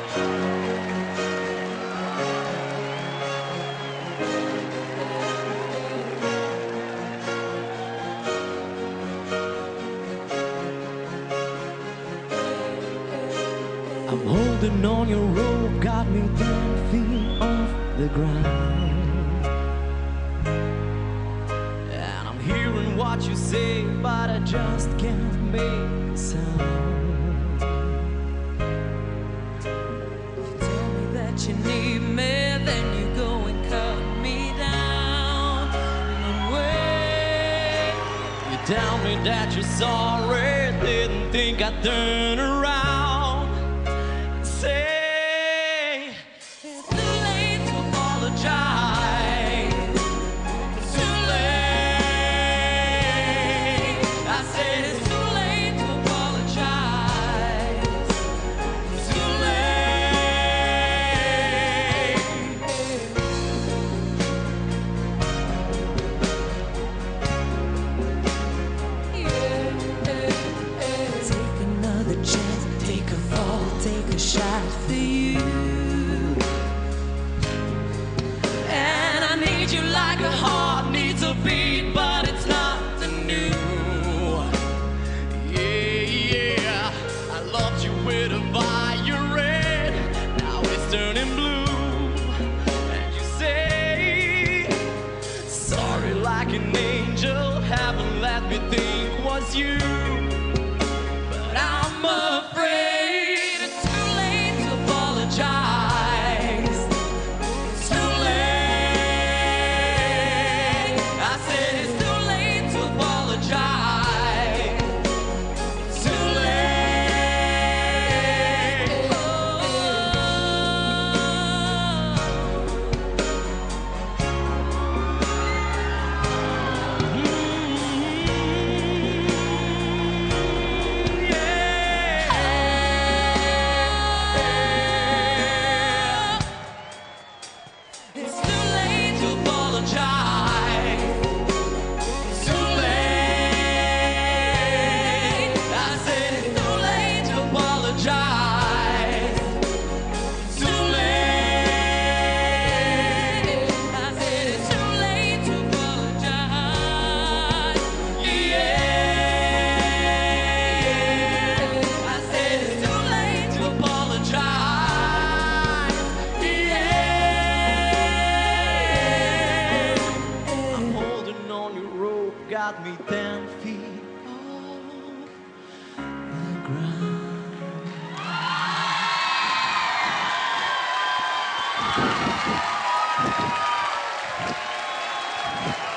I'm holding on your rope, got me 10 feet off the ground. And I'm hearing what you say, but I just can't make a sound. You tell me that you need me, then you go and cut me down. And wait, you tell me that you're sorry, didn't think I'd turn around. Say it's too late to apologize. It's too late. I said it's too late to apologize. It's too late. Take another chance, take a fall, take a shot for you. And I need you like a heart needs a beat, but it's nothing new. Yeah, yeah, I loved you with a violet, now it's turning blue. And you say sorry like an angel, haven't let me think was you. But I'm afraid it's too late to apologize. It's too late. I said it's too late to apologize. It's too late. It's too late to apologize. It's too late. I said it's too late to apologize. It's too late. I said it's too late to apologize. Yeah. I said it's too late to apologize. Yeah. I'm holding on your rope, got me 10 feet off the ground.